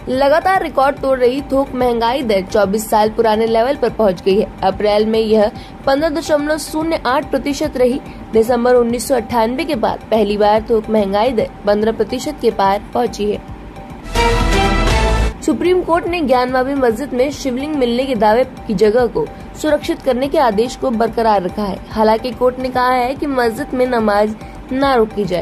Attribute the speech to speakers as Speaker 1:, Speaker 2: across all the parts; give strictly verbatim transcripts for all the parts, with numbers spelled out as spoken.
Speaker 1: लगातार रिकॉर्ड तोड़ रही थोक महंगाई दर चौबीस साल पुराने लेवल पर पहुंच गई है। अप्रैल में यह पंद्रह दशमलव शून्य आठ प्रतिशत रही। दिसंबर उन्नीस सौ अट्ठानवे के बाद पहली बार थोक महंगाई दर पंद्रह प्रतिशत के पार पहुंची है। सुप्रीम कोर्ट ने ज्ञानवापी मस्जिद में शिवलिंग मिलने के दावे की जगह को सुरक्षित करने के आदेश को बरकरार रखा है। हालांकि कोर्ट ने कहा है कि मस्जिद में नमाज न रोकी जाए।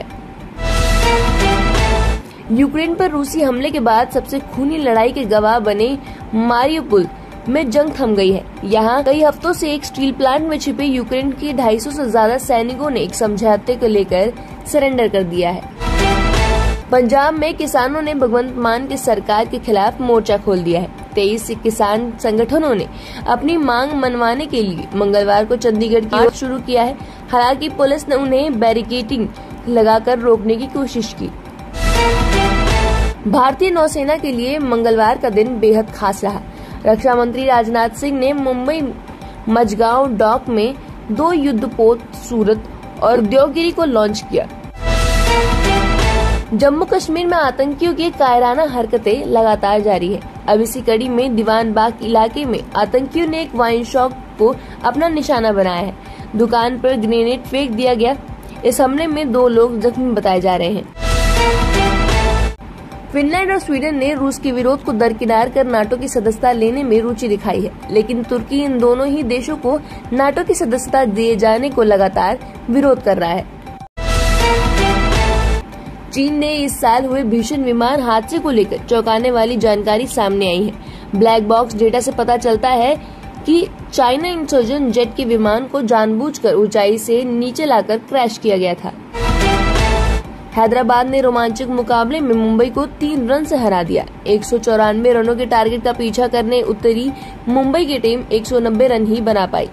Speaker 1: यूक्रेन पर रूसी हमले के बाद सबसे खूनी लड़ाई के गवाह बने मारियुपोल में जंग थम गई है। यहाँ कई हफ्तों से एक स्टील प्लांट में छिपे यूक्रेन के ढाई सौ से ज्यादा सैनिकों ने एक समझौते को लेकर सरेंडर कर दिया है। पंजाब में किसानों ने भगवंत मान की सरकार के खिलाफ मोर्चा खोल दिया है। तेईस किसान संगठनों ने अपनी मांग मनवाने के लिए मंगलवार को चंडीगढ़ की ओर शुरू किया है। हालांकि पुलिस ने उन्हें बैरिकेडिंग लगाकर रोकने की कोशिश की। भारतीय नौसेना के लिए मंगलवार का दिन बेहद खास रहा। रक्षा मंत्री राजनाथ सिंह ने मुंबई मझगांव डॉक में दो युद्धपोत सूरत और उद्योगगिरी को लॉन्च किया। जम्मू कश्मीर में आतंकियों की कायराना हरकतें लगातार जारी है। अब इसी कड़ी में दीवान बाग इलाके में आतंकियों ने एक वाइन शॉप को अपना निशाना बनाया है। दुकान पर ग्रेनेड फेंक दिया गया। इस हमले में दो लोग जख्मी बताए जा रहे हैं। फिनलैंड और स्वीडन ने रूस के विरोध को दरकिनार कर नाटो की सदस्यता लेने में रुचि दिखाई है, लेकिन तुर्की इन दोनों ही देशों को नाटो की सदस्यता दिए जाने को लगातार विरोध कर रहा है। चीन ने इस साल हुए भीषण विमान हादसे को लेकर चौंकाने वाली जानकारी सामने आई है। ब्लैक बॉक्स डेटा से पता चलता है कि चाइना इंसर्जन जेट के विमान को जानबूझकर ऊंचाई से नीचे लाकर क्रैश किया गया था। हैदराबाद ने रोमांचक मुकाबले में मुंबई को तीन रन से हरा दिया। एक सौ चौरानवे रनों के टारगेट का पीछा करने उतरी मुंबई की टीम एक सौ नब्बे रन ही बना पाई।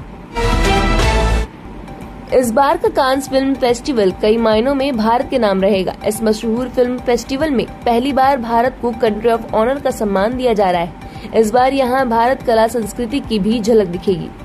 Speaker 1: इस बार का कांस फिल्म फेस्टिवल कई मायनों में भारत के नाम रहेगा। इस मशहूर फिल्म फेस्टिवल में पहली बार भारत को कंट्री ऑफ ऑनर का सम्मान दिया जा रहा है। इस बार यहाँ भारत कला संस्कृति की भी झलक दिखेगी।